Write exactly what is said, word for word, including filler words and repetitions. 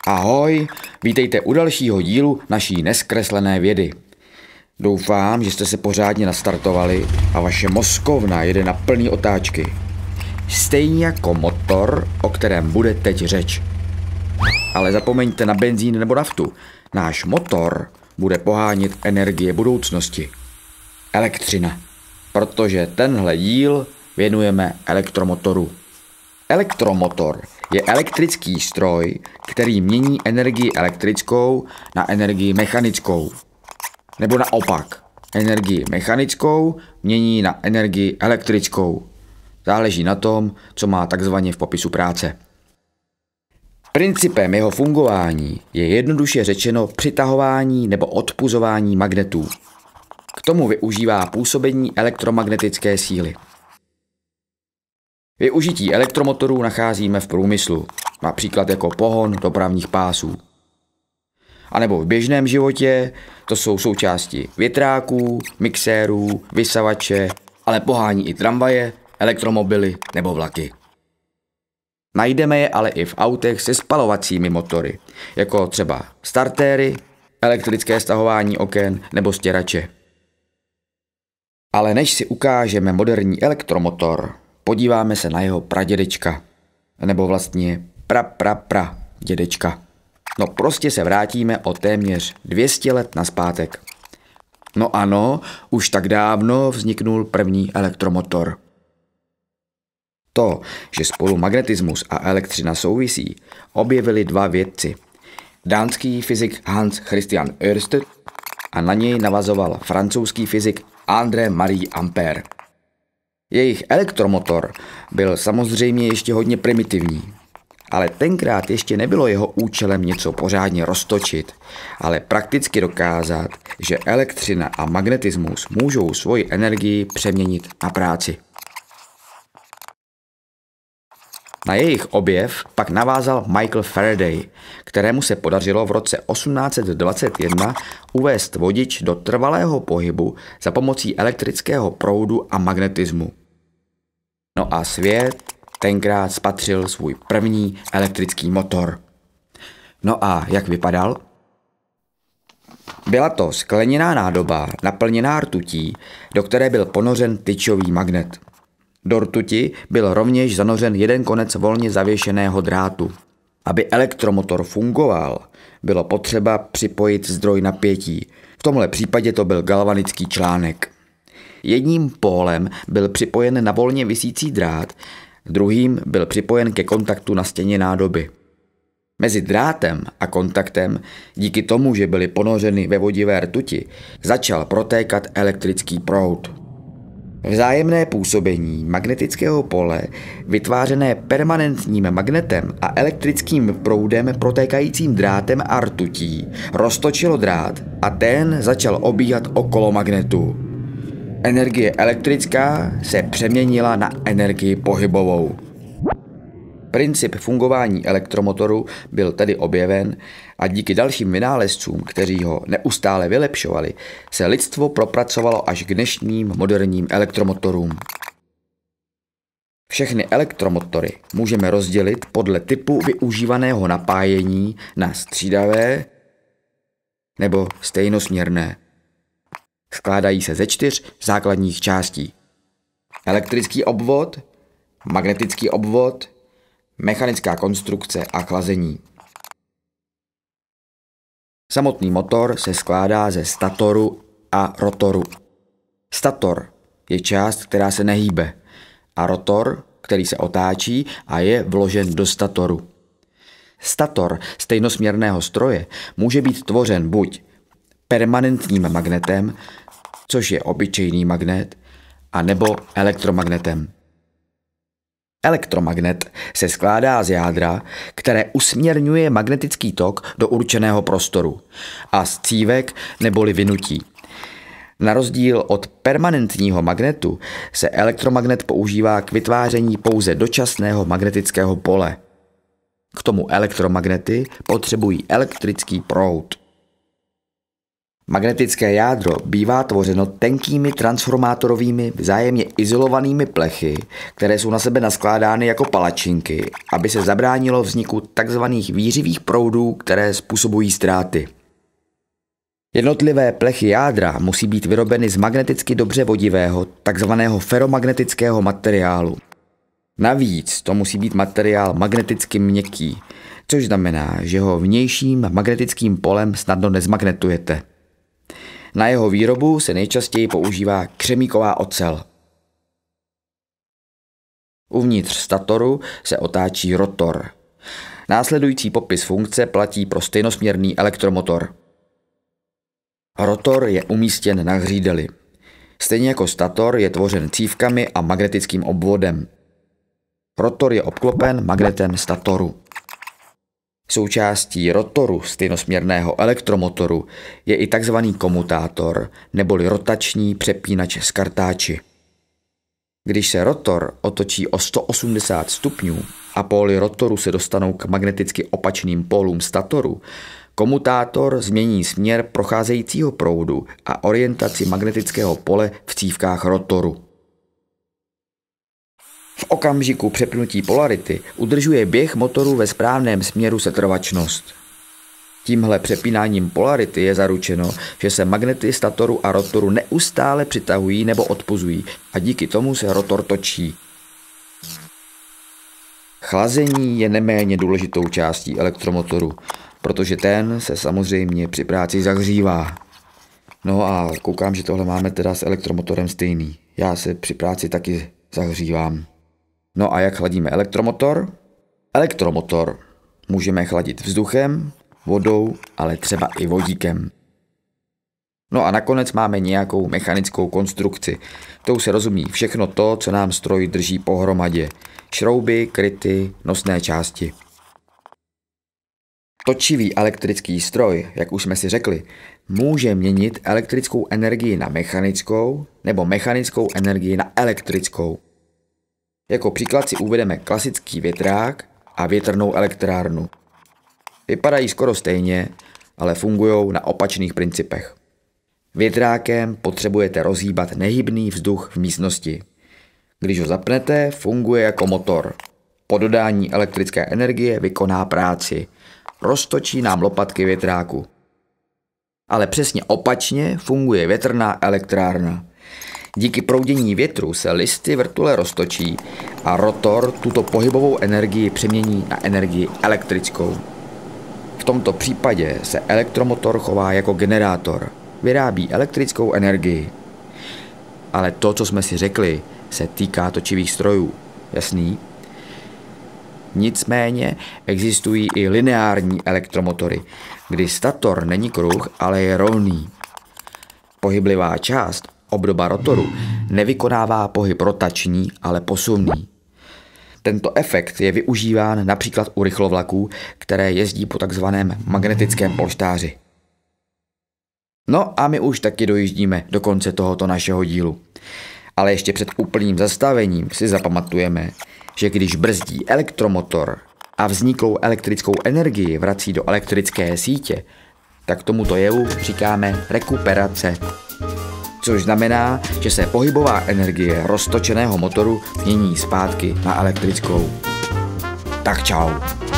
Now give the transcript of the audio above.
Ahoj, vítejte u dalšího dílu naší neskreslené vědy. Doufám, že jste se pořádně nastartovali a vaše mozkovna jede na plný otáčky. Stejně jako motor, o kterém bude teď řeč. Ale zapomeňte na benzín nebo naftu. Náš motor bude pohánět energie budoucnosti. Elektřina. Protože tenhle díl věnujeme elektromotoru. Elektromotor je elektrický stroj, který mění energii elektrickou na energii mechanickou. Nebo naopak, energii mechanickou mění na energii elektrickou. Záleží na tom, co má takzvaně v popisu práce. Principem jeho fungování je jednoduše řečeno přitahování nebo odpuzování magnetů. K tomu využívá působení elektromagnetické síly. Využití elektromotorů nacházíme v průmyslu, například jako pohon dopravních pásů. A nebo v běžném životě to jsou součásti větráků, mixérů, vysavače, ale pohání i tramvaje, elektromobily nebo vlaky. Najdeme je ale i v autech se spalovacími motory, jako třeba startéry, elektrické stahování oken nebo stěrače. Ale než si ukážeme moderní elektromotor, podíváme se na jeho pradědečka, nebo vlastně pra pra pra dědečka. No prostě se vrátíme o téměř dvě stě let nazpátek. No ano, už tak dávno vzniknul první elektromotor. To, že spolu magnetismus a elektřina souvisí, objevili dva vědci. Dánský fyzik Hans Christian Ørsted a na něj navazoval francouzský fyzik André Marie Ampère. Jejich elektromotor byl samozřejmě ještě hodně primitivní, ale tenkrát ještě nebylo jeho účelem něco pořádně roztočit, ale prakticky dokázat, že elektřina a magnetismus můžou svoji energii přeměnit na práci. Na jejich objev pak navázal Michael Faraday, kterému se podařilo v roce osmnáct set dvacet jedna uvést vodič do trvalého pohybu za pomocí elektrického proudu a magnetismu. No a svět tenkrát spatřil svůj první elektrický motor. No a jak vypadal? Byla to skleněná nádoba naplněná rtutí, do které byl ponořen tyčový magnet. Do rtuti byl rovněž zanořen jeden konec volně zavěšeného drátu. Aby elektromotor fungoval, bylo potřeba připojit zdroj napětí. V tomhle případě to byl galvanický článek. Jedním pólem byl připojen na volně visící drát, druhým byl připojen ke kontaktu na stěně nádoby. Mezi drátem a kontaktem, díky tomu, že byly ponořeny ve vodivé rtuti, začal protékat elektrický proud. Vzájemné působení magnetického pole, vytvářené permanentním magnetem a elektrickým proudem protékajícím drátem a rtutí, roztočilo drát a ten začal obíhat okolo magnetu. Energie elektrická se přeměnila na energii pohybovou. Princip fungování elektromotoru byl tedy objeven a díky dalším vynálezcům, kteří ho neustále vylepšovali, se lidstvo propracovalo až k dnešním moderním elektromotorům. Všechny elektromotory můžeme rozdělit podle typu využívaného napájení na střídavé nebo stejnosměrné. Skládají se ze čtyř základních částí. Elektrický obvod, magnetický obvod, mechanická konstrukce a chlazení. Samotný motor se skládá ze statoru a rotoru. Stator je část, která se nehýbe, a rotor, který se otáčí a je vložen do statoru. Stator stejnosměrného stroje může být tvořen buď permanentním magnetem, což je obyčejný magnet, a nebo elektromagnetem. Elektromagnet se skládá z jádra, které usměrňuje magnetický tok do určeného prostoru, a z cívek neboli vinutí. Na rozdíl od permanentního magnetu se elektromagnet používá k vytváření pouze dočasného magnetického pole. K tomu elektromagnety potřebují elektrický proud. Magnetické jádro bývá tvořeno tenkými transformátorovými vzájemně izolovanými plechy, které jsou na sebe naskládány jako palačinky, aby se zabránilo vzniku tzv. Vířivých proudů, které způsobují ztráty. Jednotlivé plechy jádra musí být vyrobeny z magneticky dobře vodivého tzv. Feromagnetického materiálu. Navíc to musí být materiál magneticky měkký, což znamená, že ho vnějším magnetickým polem snadno nezmagnetujete. Na jeho výrobu se nejčastěji používá křemíková ocel. Uvnitř statoru se otáčí rotor. Následující popis funkce platí pro stejnosměrný elektromotor. Rotor je umístěn na hřídeli. Stejně jako stator je tvořen cívkami a magnetickým obvodem. Rotor je obklopen magnetem statoru. Součástí rotoru stejnosměrného elektromotoru je i tzv. Komutátor neboli rotační přepínač s kartáči. Když se rotor otočí o sto osmdesát stupňů a póly rotoru se dostanou k magneticky opačným pólům statoru, komutátor změní směr procházejícího proudu a orientaci magnetického pole v cívkách rotoru. V okamžiku přepnutí polarity udržuje běh motoru ve správném směru setrvačnost. Tímhle přepínáním polarity je zaručeno, že se magnety statoru a rotoru neustále přitahují nebo odpuzují a díky tomu se rotor točí. Chlazení je neméně důležitou částí elektromotoru, protože ten se samozřejmě při práci zahřívá. No a koukám, že tohle máme teda s elektromotorem stejný. Já se při práci taky zahřívám. No a jak chladíme elektromotor? Elektromotor můžeme chladit vzduchem, vodou, ale třeba i vodíkem. No a nakonec máme nějakou mechanickou konstrukci. Tou se rozumí všechno to, co nám stroj drží pohromadě. Šrouby, kryty, nosné části. Točivý elektrický stroj, jak už jsme si řekli, může měnit elektrickou energii na mechanickou nebo mechanickou energii na elektrickou. Jako příklad si uvedeme klasický větrák a větrnou elektrárnu. Vypadají skoro stejně, ale fungují na opačných principech. Větrákem potřebujete rozhýbat nehybný vzduch v místnosti. Když ho zapnete, funguje jako motor. Po dodání elektrické energie vykoná práci. Roztočí nám lopatky větráku. Ale přesně opačně funguje větrná elektrárna. Díky proudění větru se listy vrtule roztočí a rotor tuto pohybovou energii přemění na energii elektrickou. V tomto případě se elektromotor chová jako generátor. Vyrábí elektrickou energii. Ale to, co jsme si řekli, se týká točivých strojů. Jasný? Nicméně existují i lineární elektromotory, kdy stator není kruh, ale je rovný. Pohyblivá část, obdoba rotoru, nevykonává pohyb rotační, ale posunný. Tento efekt je využíván například u rychlovlaků, které jezdí po takzvaném magnetickém polštáři. No a my už taky dojíždíme do konce tohoto našeho dílu. Ale ještě před úplným zastavením si zapamatujeme, že když brzdí elektromotor a vzniklou elektrickou energii vrací do elektrické sítě, tak tomuto jevu říkáme rekuperace. Což znamená, že se pohybová energie roztočeného motoru mění zpátky na elektrickou. Tak čau.